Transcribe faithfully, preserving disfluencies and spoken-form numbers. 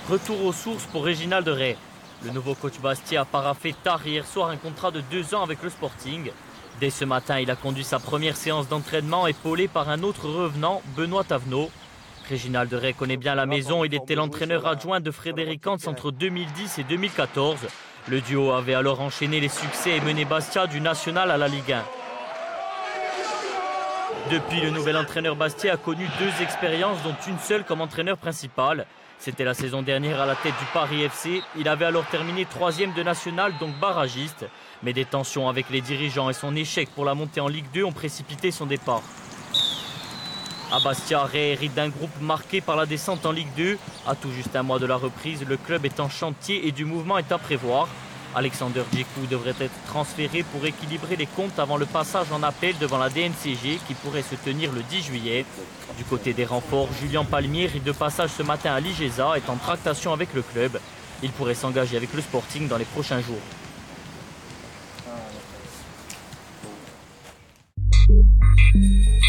Retour aux sources pour Réginald Ray. Le nouveau coach Bastia a paraphé tard hier soir un contrat de deux ans avec le Sporting. Dès ce matin, il a conduit sa première séance d'entraînement épaulé par un autre revenant, Benoît Tavenot. Réginald Ray connaît bien la maison, il était l'entraîneur adjoint de Frédéric Hans entre deux mille dix et deux mille quatorze. Le duo avait alors enchaîné les succès et mené Bastia du National à la Ligue un. Depuis, le nouvel entraîneur Bastia a connu deux expériences, dont une seule comme entraîneur principal. C'était la saison dernière à la tête du Paris F C. Il avait alors terminé troisième de national, donc barragiste. Mais des tensions avec les dirigeants et son échec pour la montée en Ligue deux ont précipité son départ. À Bastia, Ray hérite d'un groupe marqué par la descente en Ligue deux. À tout juste un mois de la reprise, le club est en chantier et du mouvement est à prévoir. Alexander Djekou devrait être transféré pour équilibrer les comptes avant le passage en appel devant la D N C G qui pourrait se tenir le dix juillet. Du côté des renforts, Julien Palmier, de passage ce matin à l'Igeza, est en tractation avec le club. Il pourrait s'engager avec le Sporting dans les prochains jours. Ah,